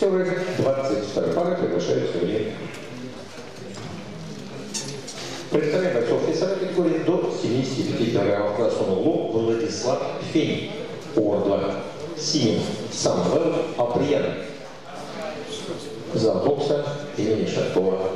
22 пара приглашается в ринг. Представляем бойцов весовой категории до 75 кг класса на углу Владислав Фень, Ордла, Симин, Самвел Априян. Зал бокса имени Шаркова.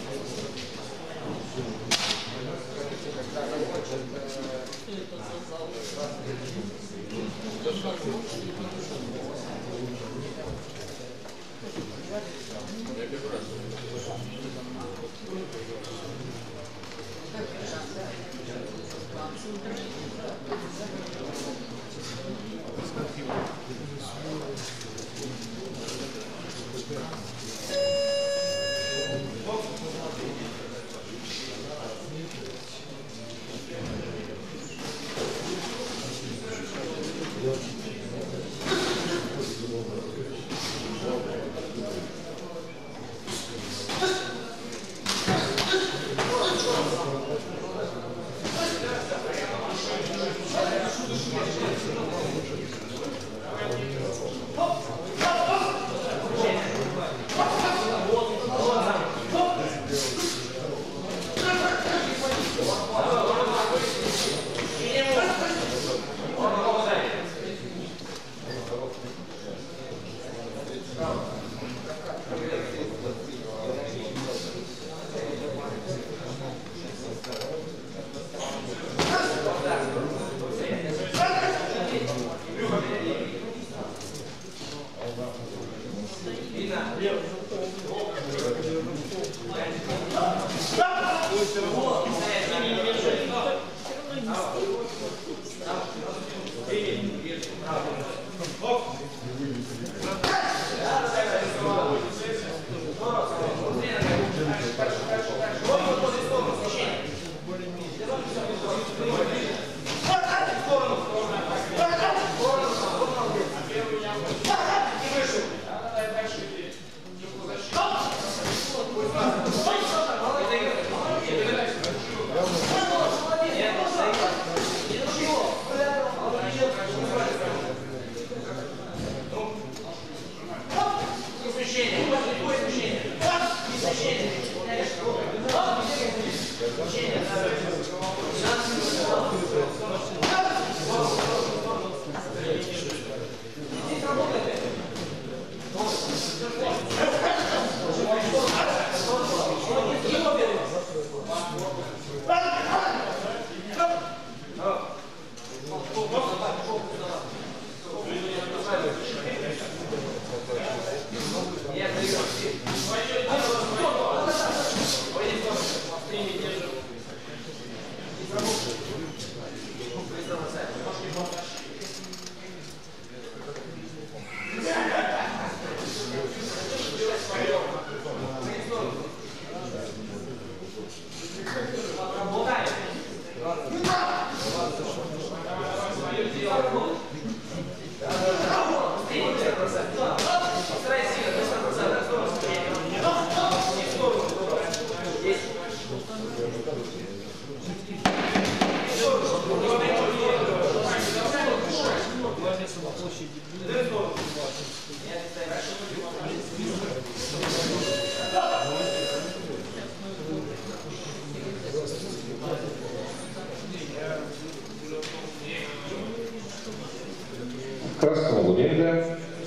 Красного ринга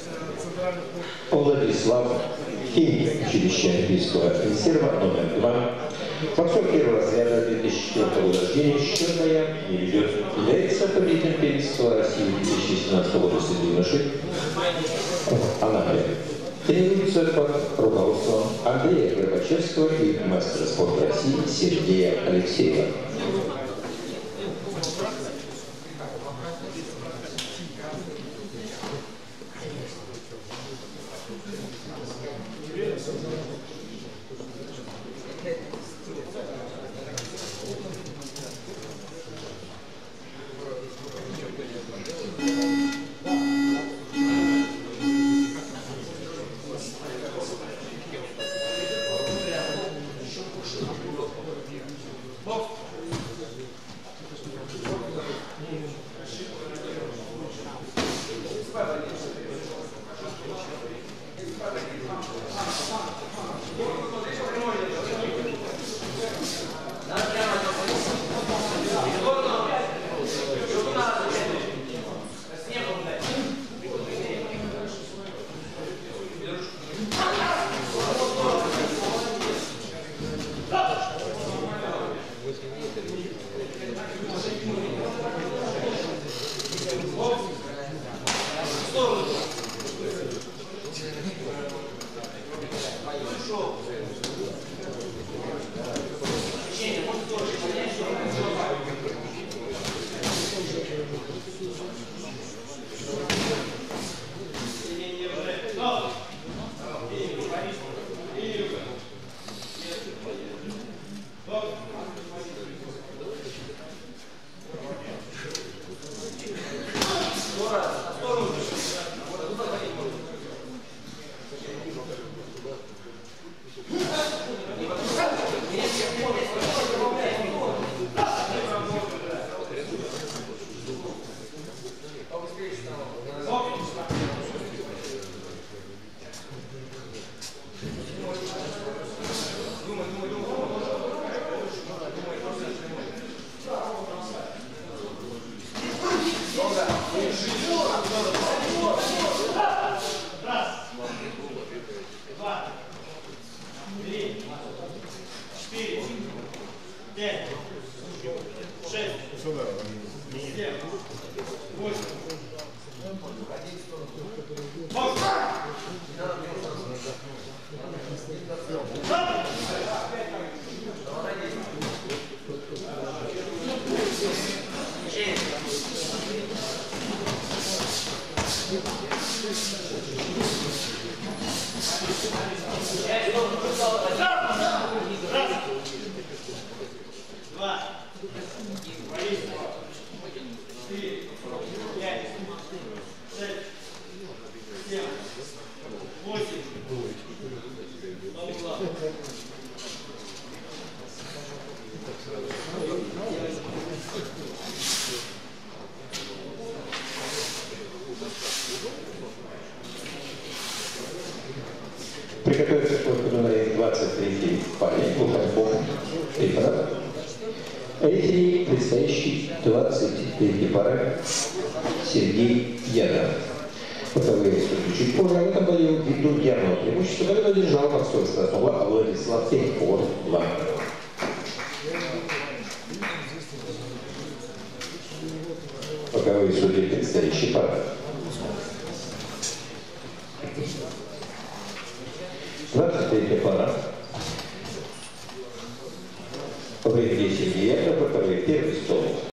Владислав Фень, училище Олимпийского резерва номер 2. Боксер первого разряда 2004 года рождения, счетная не ведет. Является победителем первенства России 2017 года среди юношей Анапе. Тренируется под руководством Андрея Горбачевского и мастера спорта России Сергея Алексеева. Приготовиться к выходу на ринг 23-й парень, Лукашов, Трифонов. Рефери, предстоящий 23-й пары, Сергей Ядов. Боковые судьи чуть позже, а в этом бою ввиду явного преимущества победу одержал морской страстного Владислав Терехов-2. Боковые судьи, предстоящий пары. 23-я пара. Боковые Сергей Ядов, боковые первый стол.